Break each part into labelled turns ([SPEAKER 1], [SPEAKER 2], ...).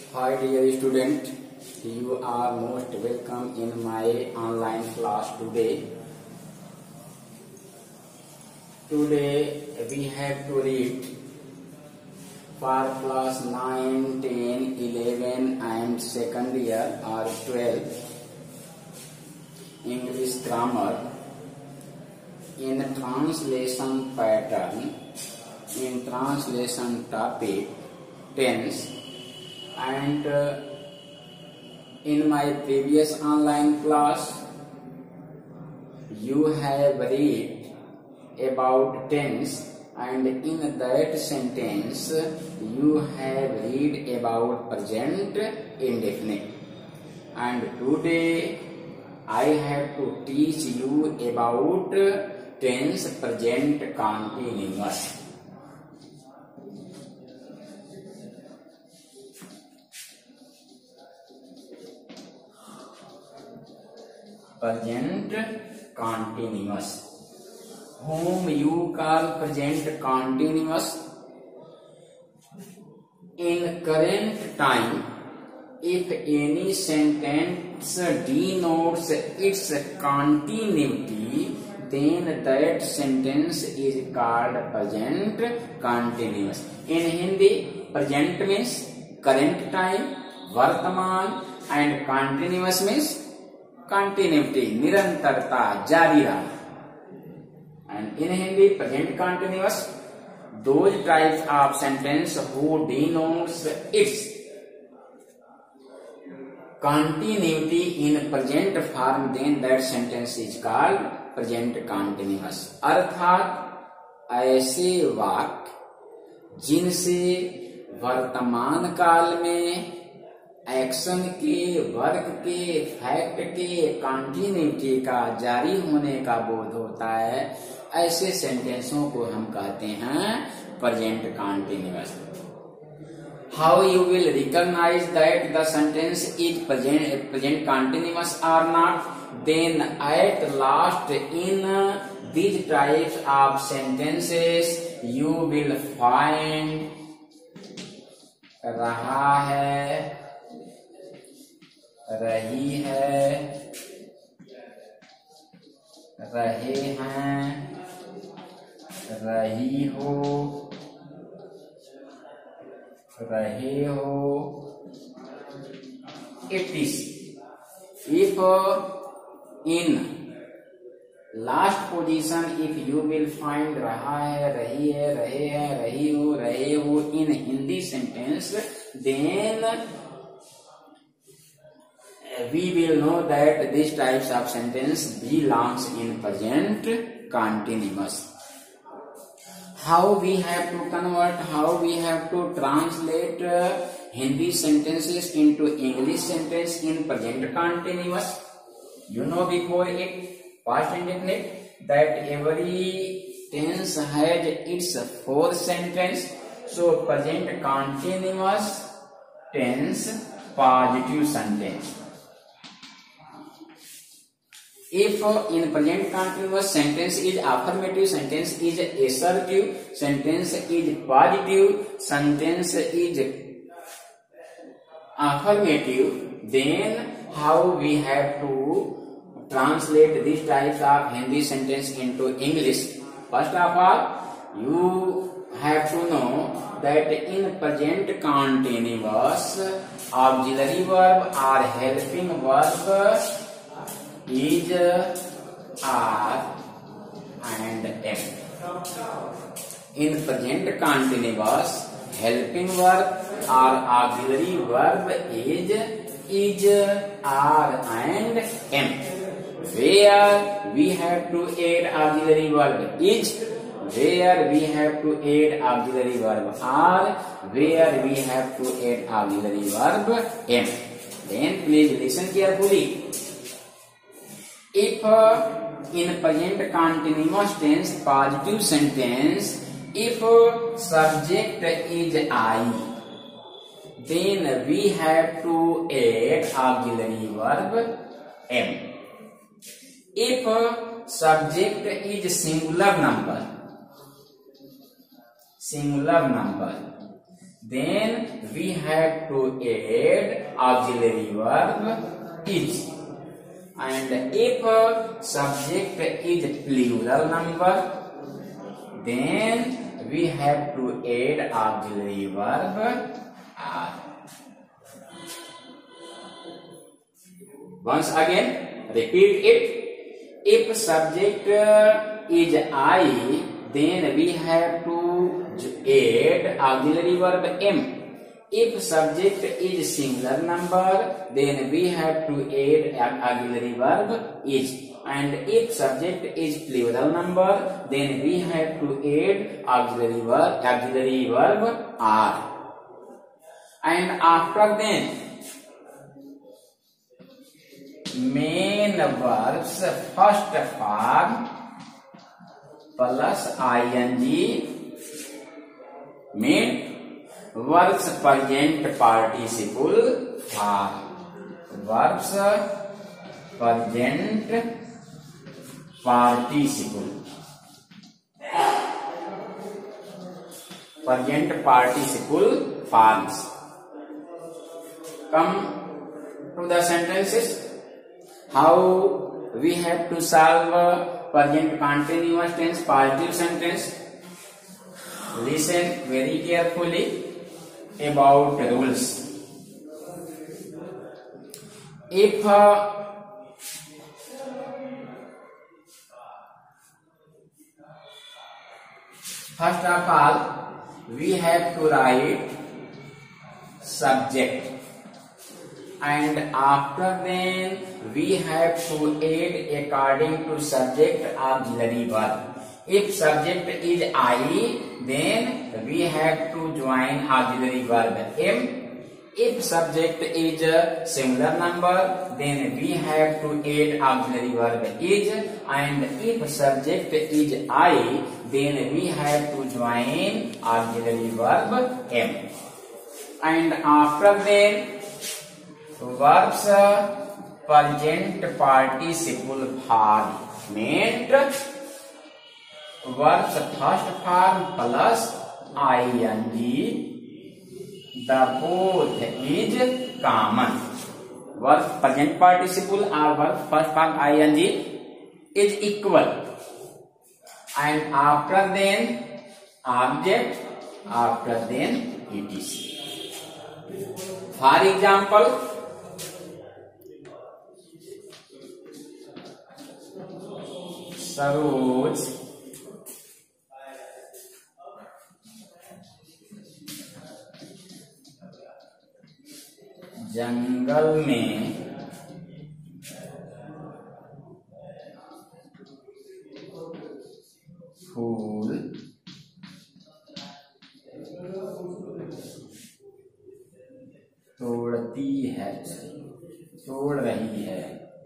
[SPEAKER 1] Hi dear student, you are most welcome in my online class today. Today we have to read for class 9, 10, 11 and second year or 12 English grammar in translation pattern, in translation topic, tense. And in my previous online class you have read about tense, and in that sentence you have read about present indefinite, and today I have to teach you about tense present continuous. Present continuous, whom you call present continuous. In current time, if any sentence denotes its continuity, then that sentence is called present continuous. In Hindi, present means current time, vartaman, and continuous means continuity, निरंतरता, जारी रहना. And in Hindi, present continuous, those types of sentence who denotes its continuity in present form, then that sentence is called present continuous. अर्थात ऐसे वाक्य जिनसे वर्तमान काल में एक्शन के, वर्क के, फैक्ट के कंटिन्यूटी का, जारी होने का बोध होता है, ऐसे सेंटेंसों को हम कहते हैं present continuous. How you will recognise that the sentence is present continuous or not? Then at last in these types of sentences you will find रहा है, रही है, रहे हैं, रही हो, रहे हो, it is. If in last position if you will find रहा है, रही है, रहे हैं, रही हो, रहे हो इन Hindi sentence, then we will know that these types of sentence belongs in present continuous. How we have to convert, how we have to translate Hindi sentences into English sentence in present continuous? You know before it, past indefinite, that every tense has its four sentence. So present continuous tense positive sentence. If in present continuous sentence is affirmative, sentence is assertive, sentence is positive, sentence is affirmative, then how we have to translate these types of Hindi sentence into English? First of all, you have to know that in present continuous, auxiliary verb or helping verb is are and am. In present continuous, helping verb or auxiliary verb is are and am. Where we have to add auxiliary verb is, where we have to add auxiliary verb are, where we have to add auxiliary verb am. Then please listen carefully. If in present continuous tense positive sentence, if subject is I, then we have to add auxiliary verb am. If subject is singular number, then we have to add auxiliary verb is. And if subject is plural number, then we have to add auxiliary verb are. Once again, repeat it. If subject is I, then we have to add auxiliary verb am. If subject is singular number, then we have to add auxiliary verb is. And if subject is plural number, then we have to add auxiliary verb are. And after then, main verbs first form plus ing, main verbs present participle form, verbs present participle forms. Come to the sentences. How we have to solve present continuous tense positive sentence? Listen very carefully about rules. If first of all we have to write subject, and after then we have to add according to subject auxiliary verb. If subject is I, then we have to join auxiliary verb am. If subject is a singular number, then we have to add auxiliary verb is. And if subject is I, then we have to join auxiliary verb am. And after then, verbs present participle form meant verbs first form plus ing, the both is common. Verb present participle or verb first form ing is equal. And after then object, after then etc. For example, Saroj जंगल में फूल तोड़ रही है।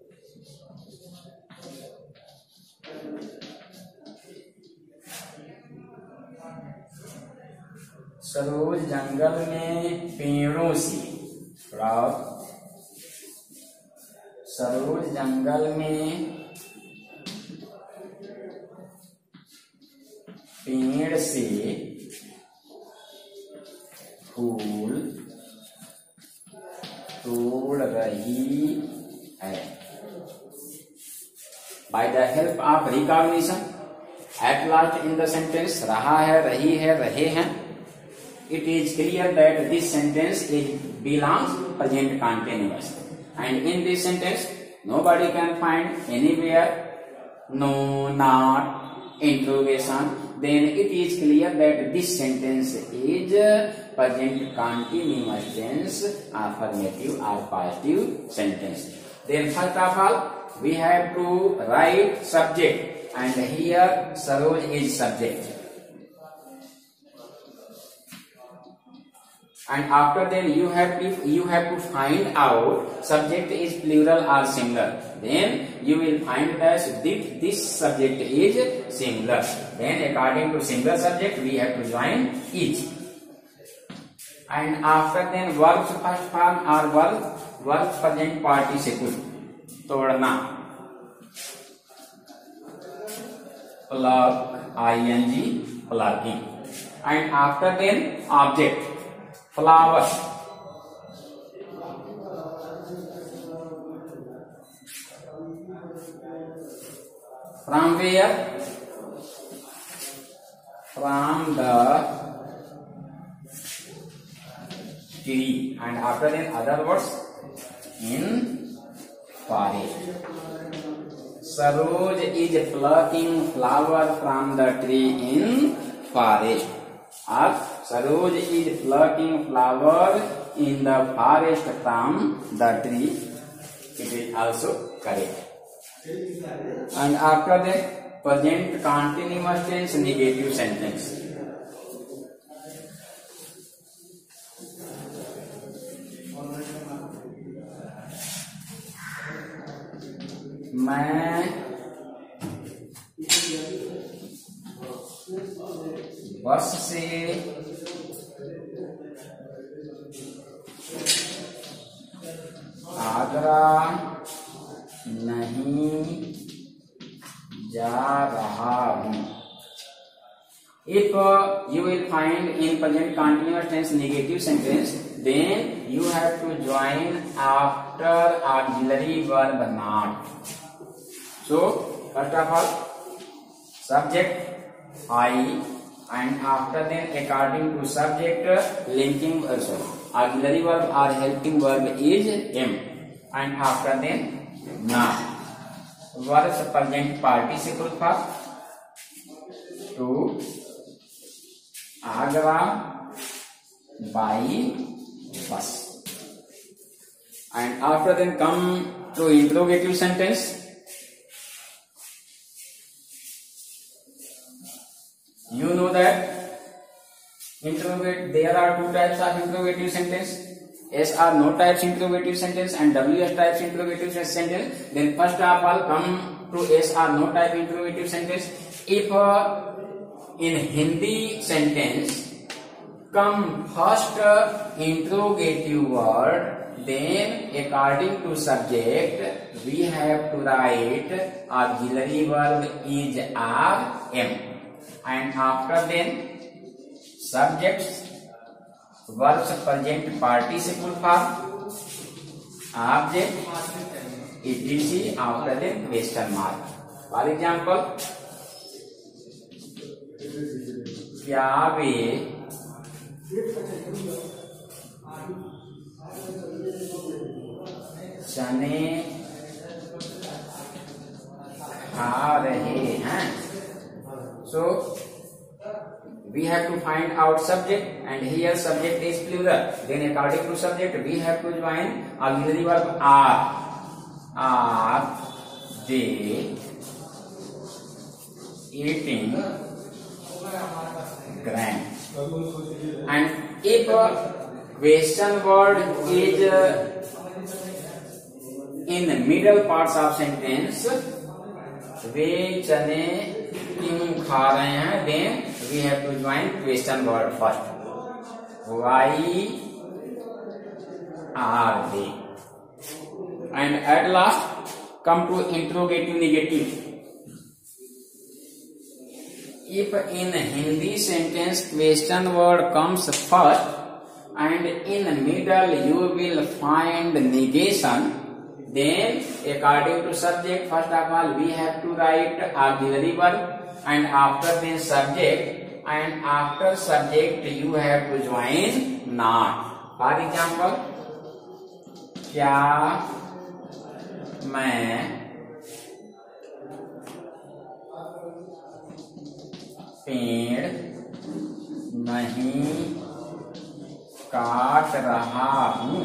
[SPEAKER 1] सरोज जंगल में पेड़ों से, सरोज जंगल में पेड़ से फूल तोड़ रही है। By the help of recognition, at last in the sentence रहा है, रही है, रहे हैं, it is clear that this sentence belongs present continuous. And in this sentence, nobody can find anywhere no, not, interrogation. Then it is clear that this sentence is present continuous tense, affirmative or positive sentence. Then first of all, we have to write subject, and here Saroj is subject. And after then you have to find out subject is plural or singular. Then you will find that this subject is singular. Then according to singular subject we have to join each. And after then verbs first form or verbs present participle. तोड़ना, plug, ing, plugging. And after then object, flower. From where? From the tree. And after that other words, in forest. Saroj is plucking flower from the tree in forest. Or Saroj is plucking flower in the forest from the tree. It is also correct. And after that, present continuous tense negative sentence. मैं बस से आगरा नहीं जा रहा हूँ. If you will find in present continuous tense negative sentence, then you have to join after auxiliary verb not. So first of all, subject I, and after then according to subject linking also auxiliary verb or helping verb is am, and after then not. Verbs present participle for to Agra by bus. And after then come to interrogative sentence. You know that there are two types of interrogative sentence. S or no types interrogative sentence and WS types interrogative sentence. Then first of all come to S or no type interrogative sentence. If in Hindi sentence come first interrogative word, then according to subject we have to write auxiliary verb is or am, and after then subjects verbs present participle form object etc. after then question mark. For example, क्या वे चने खा रहे हैं? So we have to find out subject, and here subject is plural. Then according to subject we have to join auxiliary verb are they eating grain? And if question word is in the middle parts of sentence, वे चने क्यों खा रहे हैं, then we have to join question word first. Why are they? And at last come to interrogative negative. If in Hindi sentence question word comes first and in middle you will find negation, then according to subject first of all we have to write auxiliary verb, and after then subject, and after subject you have to join not. For example, क्या मैं पेड़ नहीं काट रहा हूँ?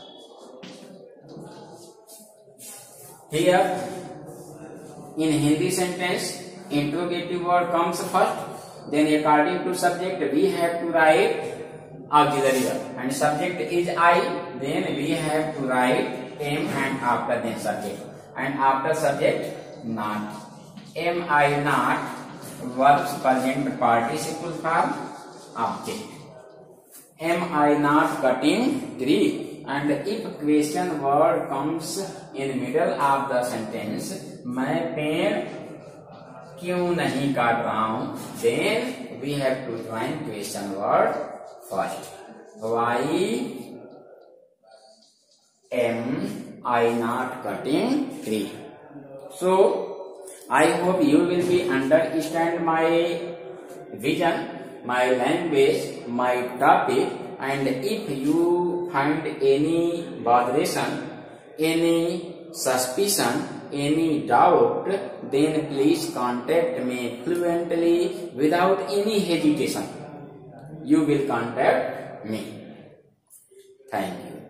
[SPEAKER 1] Here in Hindi sentence interrogative word comes first, then according to subject we have to write auxiliary verb, and subject is I, then we have to write am, and after then subject, and after subject not. Am I not verbs present participle form object. Am I not cutting tree? And if question word comes in middle of the sentence, मैं पेड़ क्यों नहीं काट रहा हूँ, then we have to join question word first. why am I not cutting tree? So I hope you will be understand my vision, my language, my topic, and if you find any botheration, any suspicion, any doubt, then please contact me fluently without any hesitation. You will contact me. Thank you.